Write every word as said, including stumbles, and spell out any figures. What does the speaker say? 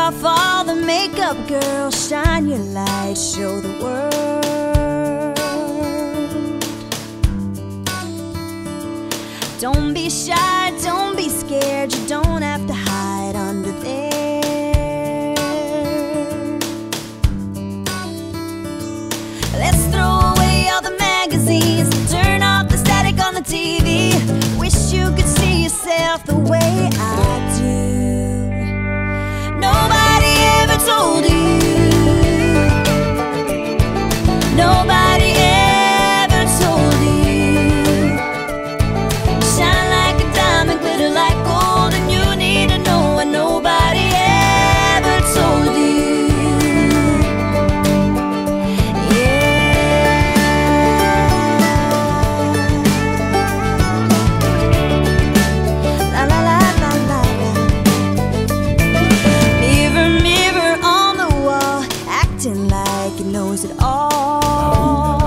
off all the makeup, girl. Shine your light, show the world. Don't be shy, don't be scared. You don't have to hide under there. Let's throw away all the magazines, turn off the static on the T V. Wish you could see yourself the way I do. Nobody ever told you. Nobody ever told you. Shine like a diamond, glitter like gold, and you need to know what nobody ever told you. Knows it all.